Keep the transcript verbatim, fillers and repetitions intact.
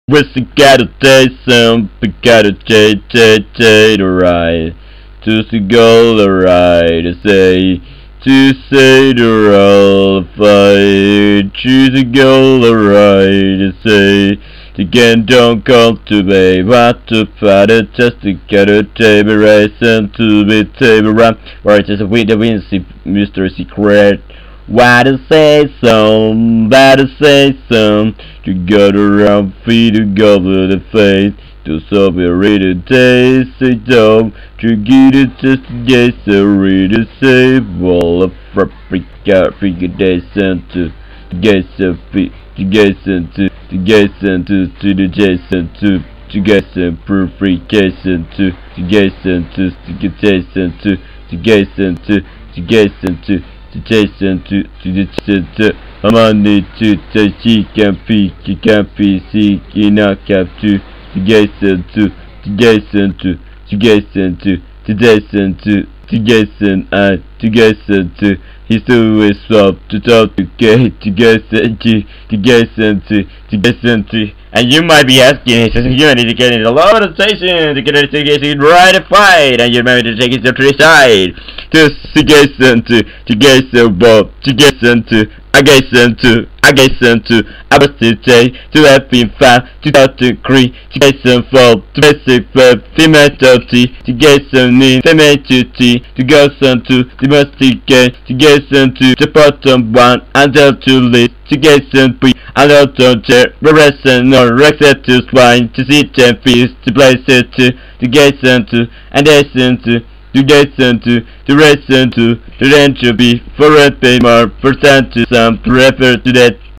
We gotta take some, we gotta take, take, take, alright. To the goal, alright, to say, to say the roll fight. Choose a goal, alright, to say, to get don't cultivate, what to fight it, just to get a table race and to be table run. Right, just a win the win, Mister Secret. Why to say some, why to say some, to go around feet to go to the face, to solve a ready taste, a dog, to get it just to get so ready to save all of Africa, Africa days and to get some feet, to get some to, to get some to, to the Jason to, to get some purification to, to get some to, to get Jason to, to get some to, to get some to. To Jason to to the center. I'm on the to the chicken peak, you can't be sick, you knock up to to Jason to to Jason to to Jason to to Jason to to Jason and to Jason to he's always swap to talk to get to Jason to to Jason to to Jason to. And you might be asking, so you need to get in a lot of station to get it to get it right to fight, and you might need to take it to the side. To to get some to to get some Bob to get some to I get some to I get some to I was to say to have been fine to talk to agree to get some fall to basic verb female dirty to get some need female duty to go some to the must get to get some to the bottom one and down to list to get some pre and out on chair rest and or rex to swine to sit and feast to place it to to get some to and there's some to to get some to to rest some to to then to be for a pay more percent to some to refer to that